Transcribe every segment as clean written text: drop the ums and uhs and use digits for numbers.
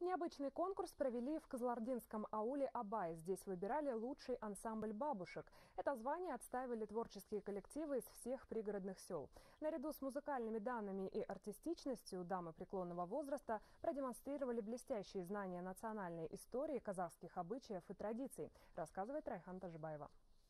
Необычный конкурс провели в кызылординском ауле Абай. Здесь выбирали лучший ансамбль бабушек. Это звание отстаивали творческие коллективы из всех пригородных сел. Наряду с музыкальными данными и артистичностью дамы преклонного возраста продемонстрировали блестящие знания национальной истории, казахских обычаев и традиций, рассказывает Райхан Тажибаева.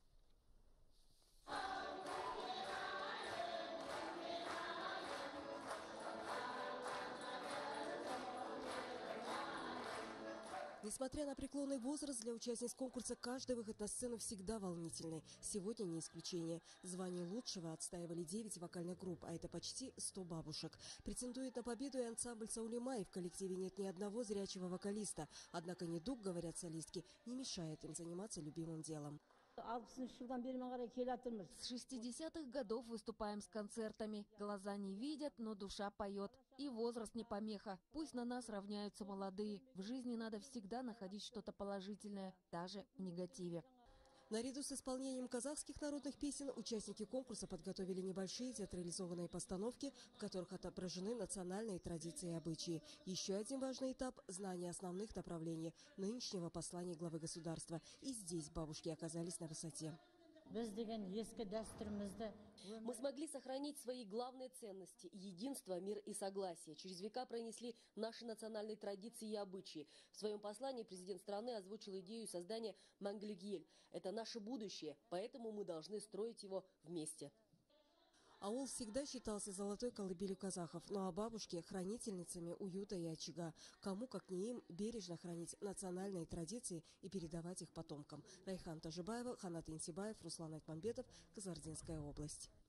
Несмотря на преклонный возраст, для участниц конкурса каждый выход на сцену всегда волнительный. Сегодня не исключение. Звание лучшего отстаивали 9 вокальных групп, а это почти 100 бабушек. Претендует на победу и ансамбль Саулимай. В коллективе нет ни одного зрячего вокалиста. Однако недуг, говорят солистки, не мешает им заниматься любимым делом. С 60-х годов выступаем с концертами. Глаза не видят, но душа поет. И возраст не помеха. Пусть на нас равняются молодые. В жизни надо всегда находить что-то положительное, даже в негативе. Наряду с исполнением казахских народных песен участники конкурса подготовили небольшие театрализованные постановки, в которых отображены национальные традиции и обычаи. Еще один важный этап – знание основных направлений нынешнего послания главы государства. И здесь бабушки оказались на высоте. Мы смогли сохранить свои главные ценности – единство, мир и согласие. Через века пронесли наши национальные традиции и обычаи. В своем послании президент страны озвучил идею создания Мәңгілік. Это наше будущее, поэтому мы должны строить его вместе. Аул всегда считался золотой колыбелью казахов, ну а бабушки – хранительницами уюта и очага. Кому, как не им, бережно хранить национальные традиции и передавать их потомкам. Райхан Тажибаева, Ханат Инсибаев, Руслан Айтмамбетов, Кызылординская область.